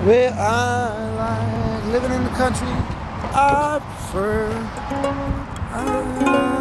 Well, I like living in the country. I prefer.